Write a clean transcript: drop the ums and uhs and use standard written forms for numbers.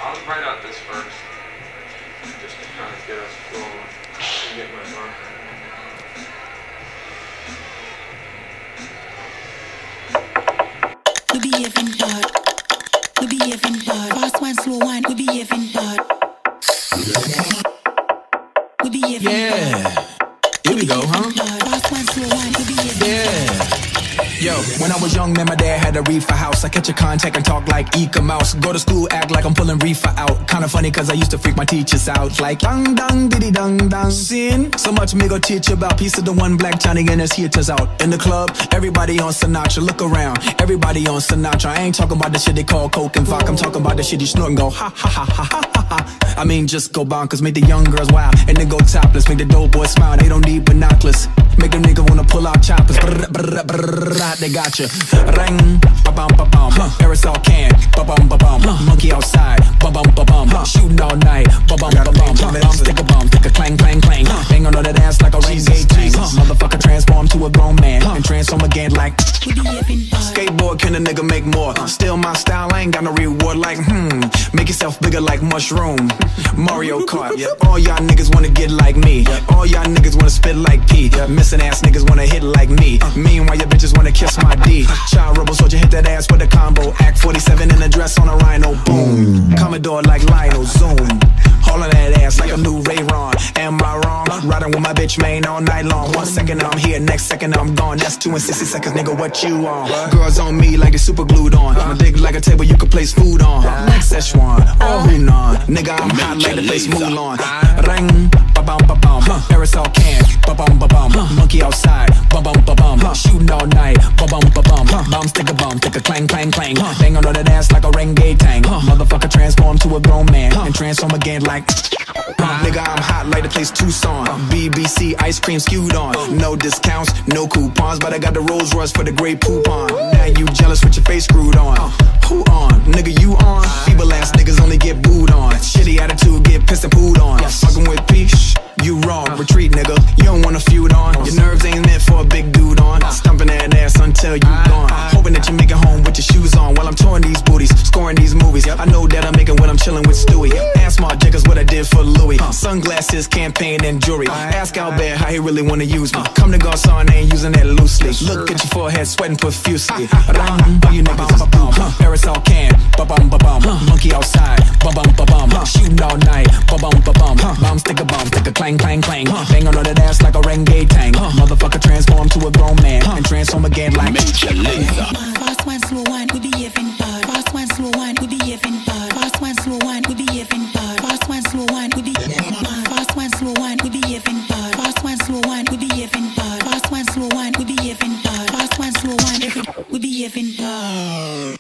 I'll write out this first, just to kind of get us going. Get my marker. We behaving bad. We behaving bad. Fast one, slow one. We behaving bad. We behaving bad. Here we go, huh? Fast one, slow one. We behaving bad. Yo, when I was young, man, my dad had a reefer house. I catch a contact and talk like Eka Mouse. Go to school, act like I'm pulling reefer out. Kinda funny, cause I used to freak my teachers out. Like, dang, dang, diddy, dang, dang. Sin, so much me go teach you about. Piece of the one black Johnny and his heaters out. In the club, everybody on Sinatra. Look around, everybody on Sinatra. I ain't talking about the shit they call coke and vodka. I'm talking about the shit you snort and go, ha, ha, ha, ha, ha, ha, ha. I mean, just go bonkers. Make the young girls wild and then go topless. Make the dope boys smile, they don't need binoculars. Make them niggas wanna pull out choppers. Brr, brr, brr, brr, they got you. Ring, ba bum ba bum. Aerosol can, ba bum ba bum. Monkey outside, ba bum ba bum. Shooting all night, ba bum ba bum. Stick a bum, stick a clang clang clang. Bang on that ass like a renegade tank. Motherfucker transform to a grown man and transform again like. Skateboard can a nigga make more. Still my style, I ain't got no reward like make yourself bigger like mushroom. Mario Kart. All y'all niggas wanna get like me. All y'all niggas wanna spit like P. Missing ass niggas wanna hit like me. Meanwhile your bitches wanna kiss my D. Child rebel soldier hit that ass with a combo. Act 47 in a dress on a rhino. Boom. Commodore like Lionel. Zoom. Hauling that ass like a new Ray-Ron. Am I wrong? Riding with my bitch main all night long. 1 second I'm here, next second I'm gone. That's 2 and 60 seconds, nigga, what you on? Girls on me like they super glued on. I'm big like a table you can place food on. Like Szechuan, oh Hunan. Nigga, I'm hot like the place Mulan. Ring, ba bum ba bum. Aerosol can, ba bum ba bum. Monkey outside, ba bum ba bum. Shooting all night, ba bum ba bum. Bum stick a clang clang clang. Bang on that ass like a renegade tank. Motherfucker transform to a grown man and transform again like. Nigga, I'm hot like the place Tucson. BBC ice cream skewed on. No discounts, no coupons, but I got the Rolls Royce for the great poupon. Now you jealous with your face screwed on. Who on? Nigga, you on? Feeble ass niggas only get booed on. Shitty attitude, get pissed and pooed on. Fucking with peace, you wrong. Retreat, nigga, you don't wanna feud on. Your nerves ain't meant for a big dude on. Stumping that ass until you gone. Hoping that you make it home with your shoes on while I'm touring these booties, scoring these movies. I know that I make it when I'm chilling with Stewie. Ask Mark Jacobs what I did for Louis. Sunglasses, campaign, and jewelry. Ask Albert how he really wanna use me. Come to Garcon, I ain't using that loosely. Look at your forehead, sweating profusely. All you niggas is boom. Aerosol can, ba bum ba bum. Monkey outside, ba bum ba bum. Shooting all night, ba bum ba bum. Bum stick a clang clang clang. Bang on that ass like a renegade tank. Motherfucker transform to a grown man and transform again like. Fast one, slow one, we behaving bad. Fast one, slow one, we behaving bad. Fast one, slow one, we behaving bad. Fast one, slow one, we behaving bad. Fast one, slow one, we behaving bad. Fast one, slow one, we behaving bad. Fast one, slow one, we behaving bad. Fast one, slow one, we behaving bad.